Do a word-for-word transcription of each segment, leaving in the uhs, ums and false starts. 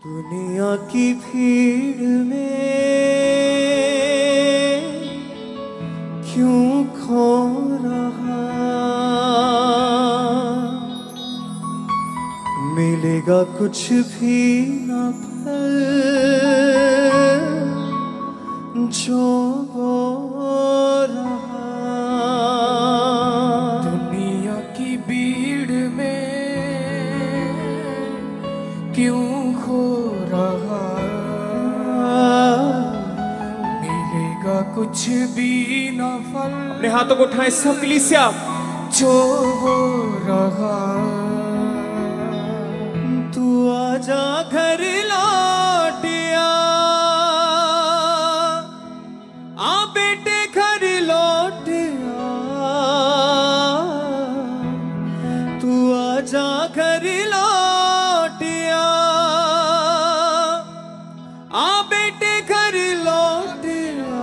दुनिया की भीड़ में क्यों खो रहा, मिलेगा कुछ भी ना फल जो वो रहा। दुनिया की भीड़ में क्यों खो रहा, मिलेगा कुछ भी ना फल। अपने हाथों को उठाएं सब कलीसिया, जो हो रहा। तू आजा घर लौटिया, आ बेटे घर लौटिया। तू आजा घर लौटिया, आ बेटे घर लौटिया।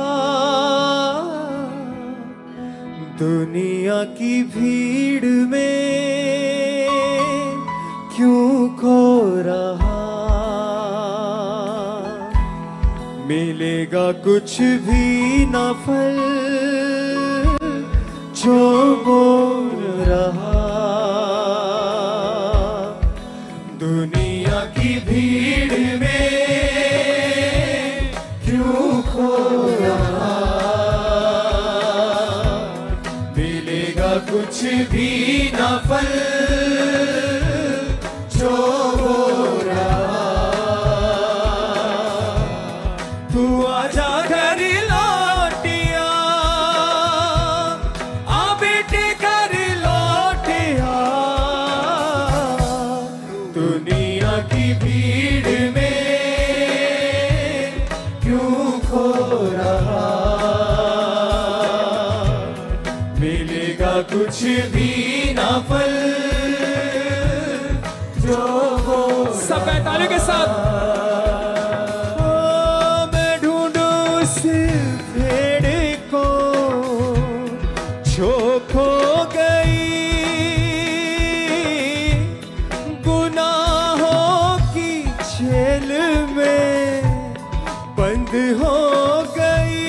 दुनिया की भीड़ में क्यों खो रहा, मिलेगा कुछ भी ना फल जो बोल रहा। दुनिया की भीड़ में क्यों खो रहा, मिलेगा कुछ भी ना फल जो हो रहा। तू आजा घर लौटिया, आ बेटे घर लौटिया। दुनिया की भीड़ में क्यों खो रहा, मिलेगा कुछ भी ना फल जो हो। सब तालियों के साथ। ओ, मैं ढूंढूं उस भेड़ को जो खो गई, गुनाहों की जेल में बंद हो गई।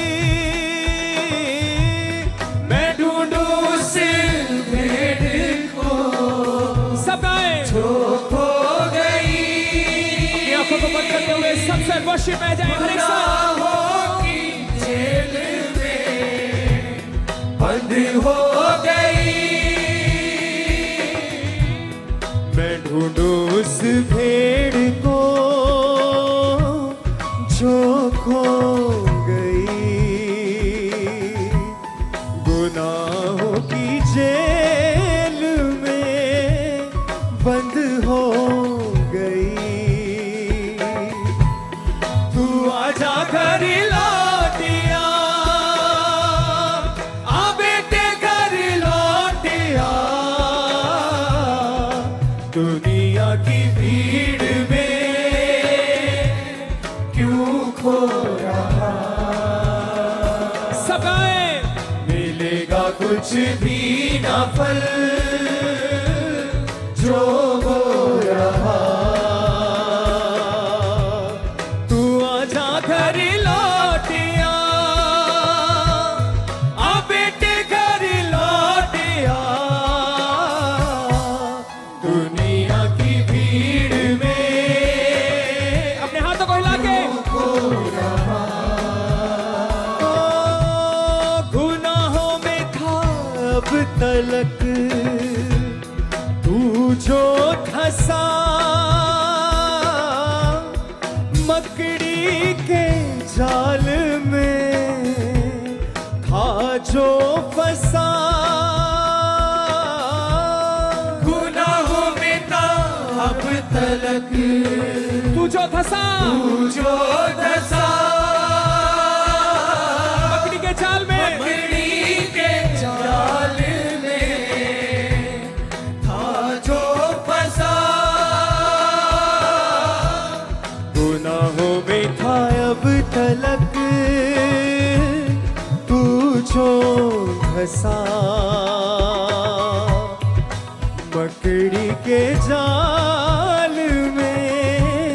मैं ढूंढूं उस भेड़ को सब गाएं जो खो गई। ये आंखों को बंद करते हुए सबसे वर्शिप में जाएं हर एक साथ। गुनाहों की जेल में बंद हो गई। मैं ढूंढूं उस भेड़ को जो खो गई, गुनाहों की जेल में बंद हो गई। तू आजा घर लौटिया, आ बेटे घर लौटिया। दुनिया की भीड़ में क्यों खो रहा, सब गाएं। मिलेगा कुछ भी ना फल जो हो रहा। तू आजा घर लौटिया, आ बेटे घर लौटिया। दुनिया की भीड़ में अपने हाथों को हिला के खो रहा। गुनाहों में था अब तलक तू जो धंसा, मकड़ी के जाल में था जो फंसा। गुनाहों में था अब तलक तू जो धंसा, तू जो धंसा। मकड़ी के जाल में, मकड़ी के जाल में था जो फंसा। गुनाहों में था अब तलक तू जो धंसा, मकड़ी के जाल में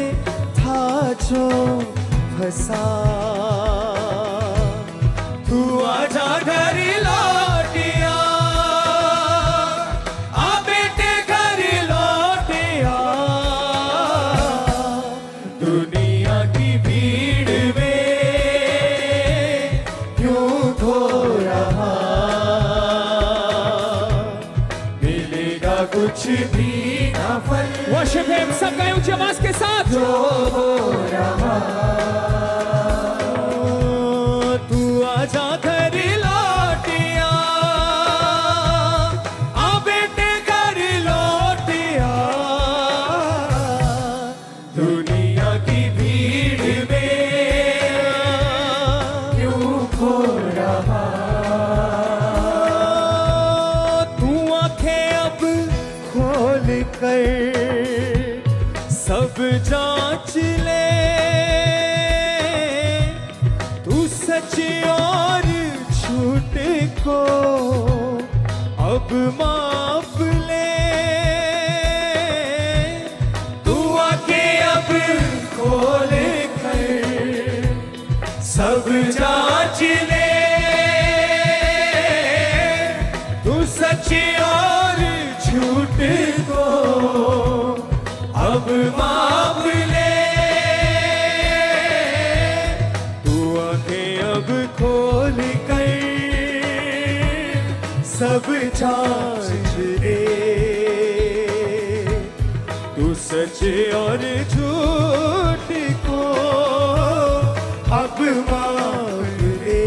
बसा। तू आजा घर लौटिया, आ बेटे घर लौटिया। दुनिया की भीड़ में क्यों खो रहा, मिलेगा कुछ भी ना फल। वर्शिप हिम, सब गाएं ऊंची आवाज के साथ। जो हो रहा, तू आजा घर लौटिया, आ बेटे घर लौटिया। दुनिया की भीड़ में क्यों खो रहा। तू आंखें अब खोल कर सब जांच ले, तू सच और झूठ को अब माप ले। तू आंखें अब खोल कर सब जांच ले, तू सच और झूठ को अब माप ले। तू आंखें अब खोल कर सब जांच ले, तू सच और झूठ को अब माप ले।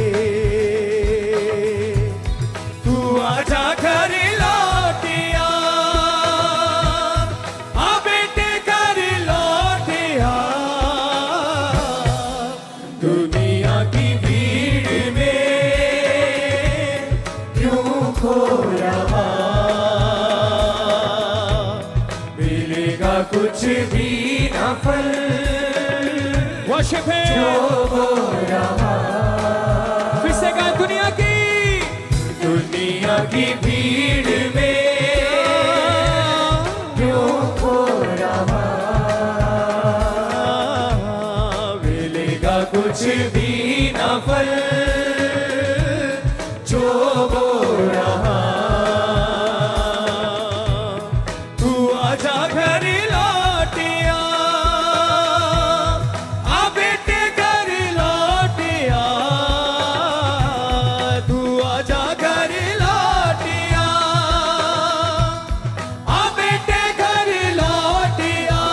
तू आजा घर लौटिया, आ बेटे घर लौटिया। दुनिया की भीड़ में क्यों खो रहा, मिलेगा कुछ भी ना फल। वर्शिप हिम, जो हो रहा, फिर से गाएं। दुनिया की दुनिया की भीड़ में क्यों खो रहा, मिलेगा कुछ भी ना फल। जो हो रहा, तू आजा घर लौटिया, आ बेटे घर लौटिया। तू आजा घर लौटिया, आ बेटे घर लौटिया।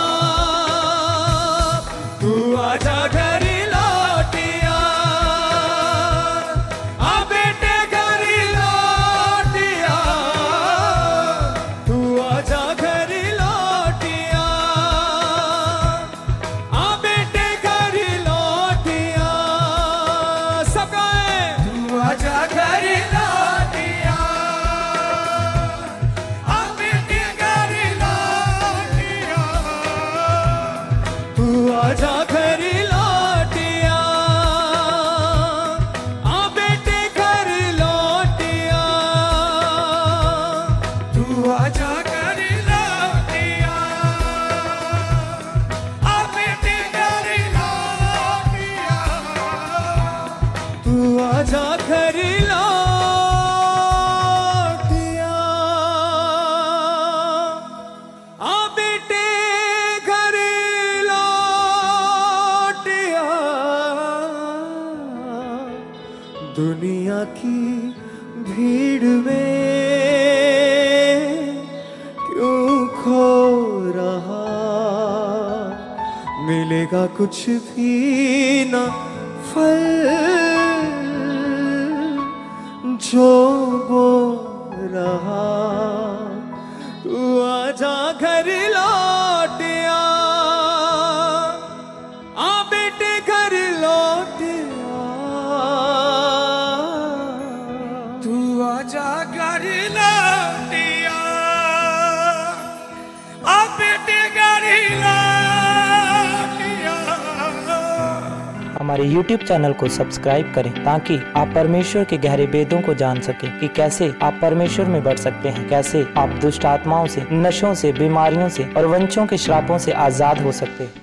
तू आजा घर लौटिया, आ बेटे घर लौटिया। तू आजा घर लौटिया, आ बेटे घर लौटिया। सब गाएं। तू आजा घर लौटिया, आ बेटे घर लौटिया। तू आजा घर लौटिया, आ बेटे घर लौटिया। तू आजा घर लौटिया, आ बेटे घर लौटिया। तू आजा घर लौटिया, आ बेटे घर लौटिया। दुनिया की भीड़ में क्यों खो रहा, मिलेगा कुछ भी ना फल। जो बो रहा, तू आजा घर लौटिया, आ बेटे घर लौटिया। तू आजा घर लौटिया, आ बेटे घर लौटिया। हमारे यूट्यूब चैनल को सब्सक्राइब करें ताकि आप परमेश्वर के गहरे वेदों को जान सकें कि कैसे आप परमेश्वर में बढ़ सकते हैं, कैसे आप दुष्ट आत्माओं से, नशों से, बीमारियों से और वंशों के श्रापों से आजाद हो सकते हैं।